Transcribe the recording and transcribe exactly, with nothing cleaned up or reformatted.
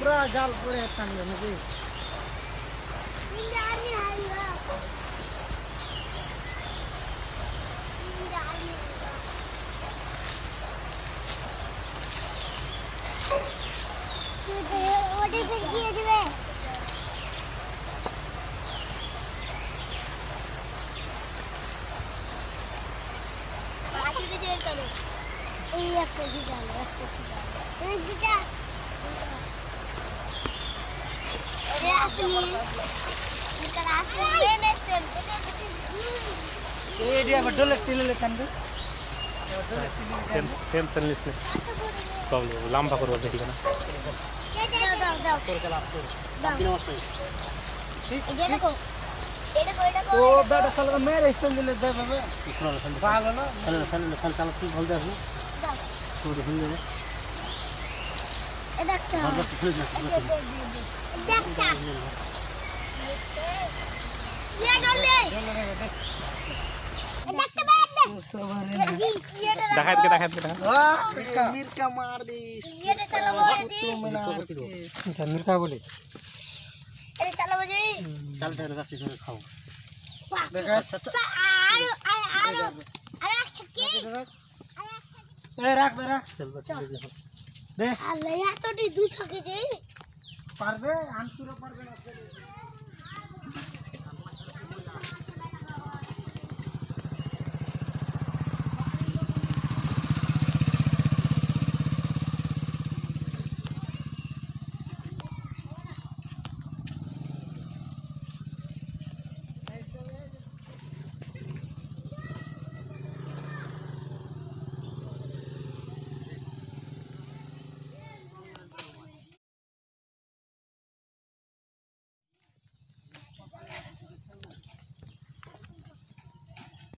पूरा जाल पड़े तंगे मुझे इंजानी आएगा इंजानी आएगा ओडी फिर किए दिवे बाकी तो जेल करो ये एक तो जी डालो एक तो जी डालो एक बेटा अरे अपनी इनका रास्ते लेने से ये एरिया में डोले टिले ले तंगे टेम टेम तनलिस ने प्रॉब्लम लंबा करो देखिए ना ये दे दो दो तोड़ के लाभ तोड़ बिना मत ठीक ये देखो ये देखो ये देखो तो बेटा साल का मेरे इस्तेमाल ले दे बाबा इसमें सन पागल ना सन सन सन सन की बोल दे दो तो देखिए ना ये देखो बहुत बहुत खुश ना दे दे दे देखता ये डाल दे डोले रे देख देखते बैठ सवारे ये दिखा के दिखा के हां मीर का मार दे ये चलो बोल दी क्या मीर का बोले अरे चलो बजे चल दे रखी से खाओ देखा आरो आरो अरे छक्की ए राख बेरा चल बच्चे दे अरे या तो दी दूध छक्की जे पारबे हम पूरा पारबे